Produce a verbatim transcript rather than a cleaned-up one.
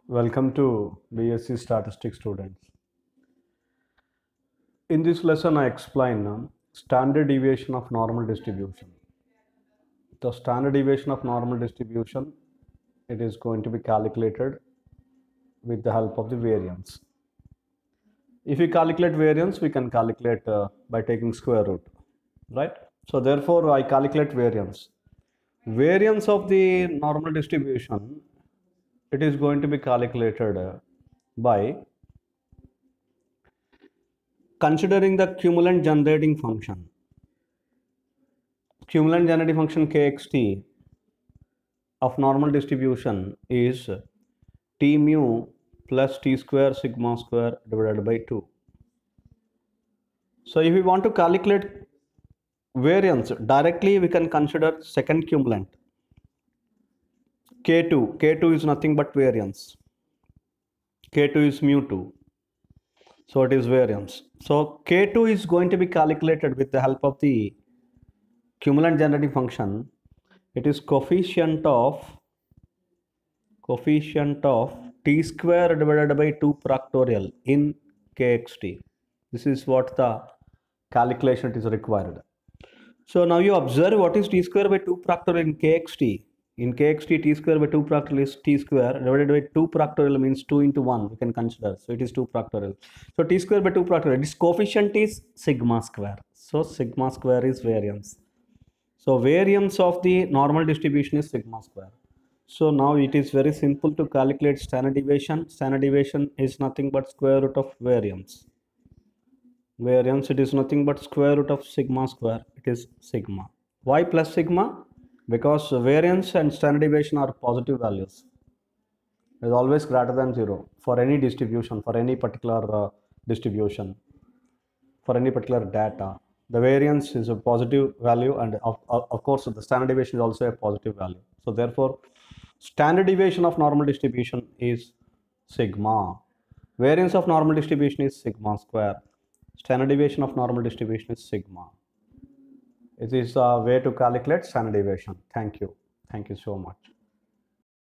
Welcome to B S c Statistics students. In this lesson I explain uh, standard deviation of normal distribution. The standard deviation of normal distribution, it is going to be calculated with the help of the variance. If we calculate variance, we can calculate uh, by taking square root, right? So therefore I calculate variance. Variance of the normal distribution, it is going to be calculated uh, by considering the cumulant generating function. Cumulant generating function kxt of normal distribution is t mu plus t square sigma square divided by two. So if we want to calculate variance directly, we can consider second cumulant k two. k two is nothing but variance. k two is mu two. So it is variance. So k two is going to be calculated with the help of the cumulant generating function. It is coefficient of coefficient of t square divided by two factorial in kxt. This is what the calculation is required. So now you observe what is t square by two factorial in kxt. In kxt, t square by two factorial is t square divided by two factorial means two into one we can consider. So it is two factorial. So t square by two factorial, this coefficient is sigma square. So sigma square is variance. So variance of the normal distribution is sigma square. So now it is very simple to calculate standard deviation. Standard deviation is nothing but square root of variance. Variance, it is nothing but square root of sigma square. It is sigma. Why plus sigma? Because variance and standard deviation are positive values. It is always greater than zero for any distribution, for any particular uh, distribution, for any particular data. The variance is a positive value, and of, of course the standard deviation is also a positive value. So therefore standard deviation of normal distribution is sigma. Variance of normal distribution is sigma square. Standard deviation of normal distribution is sigma. It is a way to calculate standard deviation. Thank you. Thank you so much.